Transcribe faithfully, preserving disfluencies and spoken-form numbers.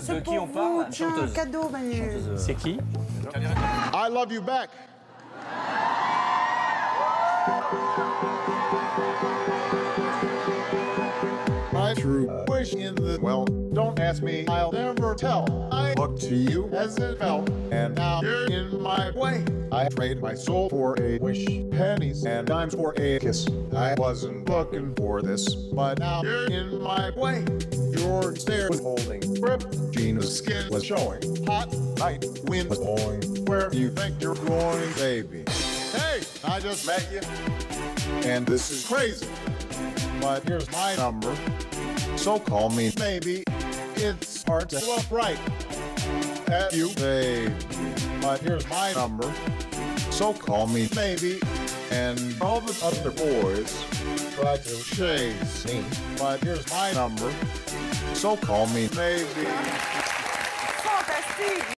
C'est de qui pour on vous, parle? tiens, Chanteuse. cadeau, Manu. Chanteuse. C'est qui? I love you back. My true wish in the well, don't ask me, I'll never tell. I look to you as it felt, and now you're in my way. I trade my soul for a wish, pennies and dimes for a kiss. I wasn't looking for this, but now you're in my way. Your stare was holding grip, Gina's skin was showing. Hot night, wind was blowing. Where do you think you're going, baby? Hey, I just met you, and this is crazy. But here's my number, so call me maybe. It's hard to look right at you, baby. But here's my number, so call me maybe. And all the other boys try to chase me. But here's my number, so call me maybe. Fantastique.